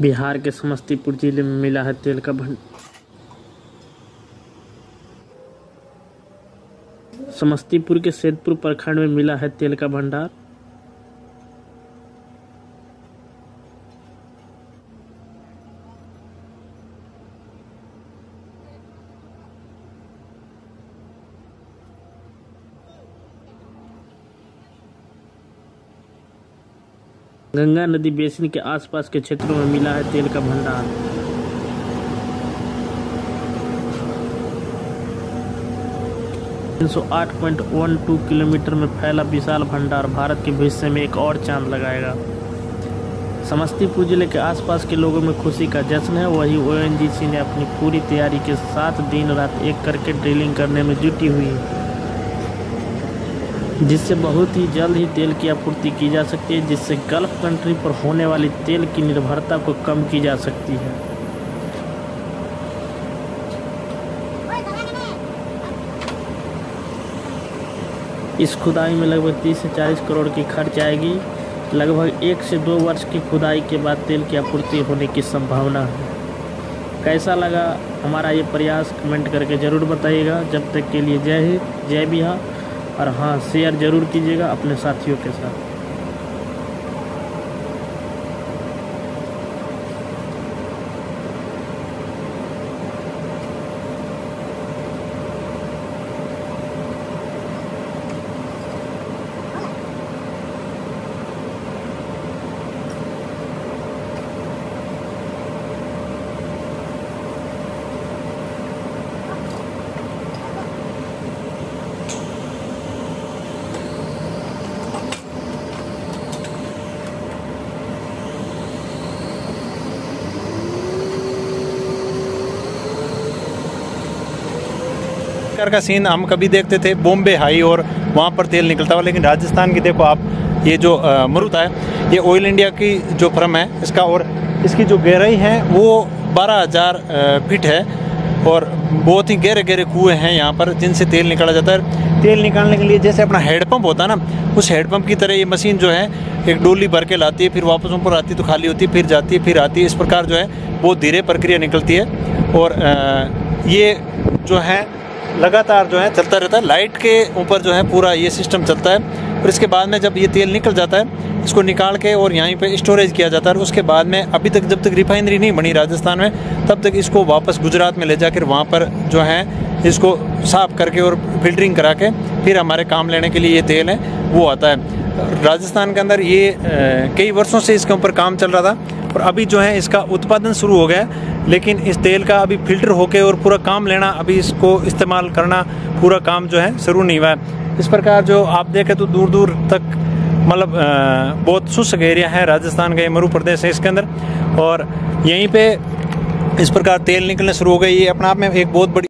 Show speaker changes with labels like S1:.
S1: बिहार के समस्तीपुर जिले में मिला है तेल का समस्तीपुर के सैदपुर प्रखंड में मिला है तेल का भंडार। गंगा नदी बेसिन के आसपास के क्षेत्रों में मिला है तेल का भंडार। सौ 8.12 किलोमीटर में फैला विशाल भंडार भारत के भविष्य में एक और चांद लगाएगा। समस्तीपुर जिले के आसपास के लोगों में खुशी का जश्न है। वहीं ओएनजीसी ने अपनी पूरी तैयारी के साथ दिन रात एक करके ड्रिलिंग करने में जुटी हुई है, जिससे बहुत ही जल्द ही तेल की आपूर्ति की जा सकती है, जिससे गल्फ कंट्री पर होने वाली तेल की निर्भरता को कम की जा सकती है। इस खुदाई में लगभग 30 से 40 करोड़ की खर्च आएगी। लगभग 1 से 2 वर्ष की खुदाई के बाद तेल की आपूर्ति होने की संभावना है। कैसा लगा हमारा ये प्रयास कमेंट करके ज़रूर बताइएगा। जब तक के लिए जय हिंद, जय बिहार। और हाँ, शेयर ज़रूर कीजिएगा अपने साथियों के साथ।
S2: का सीन हम कभी देखते थे बॉम्बे हाई और वहाँ पर तेल निकलता हुआ, लेकिन राजस्थान की देखो आप, ये जो मरुत है ये ऑयल इंडिया की जो फर्म है इसका, और इसकी जो गहराई है वो 12,000 फीट है और बहुत ही गहरे गहरे कुएँ हैं यहाँ पर जिनसे तेल निकाला जाता है। तेल निकालने के लिए जैसे अपना हेडपम्प होता है ना, उस हेडपम्प की तरह ये मशीन जो है एक डोली भर के लाती है, फिर वापस ऊपर आती है तो खाली होती है, फिर जाती है, फिर आती है। इस प्रकार जो है बहुत धीरे प्रक्रिया निकलती है और ये जो है लगातार जो है चलता रहता है। लाइट के ऊपर जो है पूरा ये सिस्टम चलता है। और इसके बाद में जब ये तेल निकल जाता है इसको निकाल के और यहीं पे स्टोरेज किया जाता है। और उसके बाद में अभी तक जब तक रिफाइनरी नहीं बनी राजस्थान में, तब तक इसको वापस गुजरात में ले जाकर वहाँ पर जो है इसको साफ़ करके और फिल्टरिंग करा के फिर हमारे काम लेने के लिए ये तेल है वो आता है। राजस्थान के अंदर ये कई वर्षों से इसके ऊपर काम चल रहा था और अभी जो है इसका उत्पादन शुरू हो गया, लेकिन इस तेल का अभी फिल्टर होके और पूरा काम लेना, अभी इसको इस्तेमाल करना पूरा काम जो है शुरू नहीं हुआ है। इस प्रकार जो आप देखें तो दूर दूर तक मतलब बहुत शुष्क एरिया है राजस्थान का, ये मरु प्रदेश है इसके अंदर, और यहीं पे इस प्रकार तेल निकलने शुरू हो गए। ये अपने आप में एक बहुत बड़ी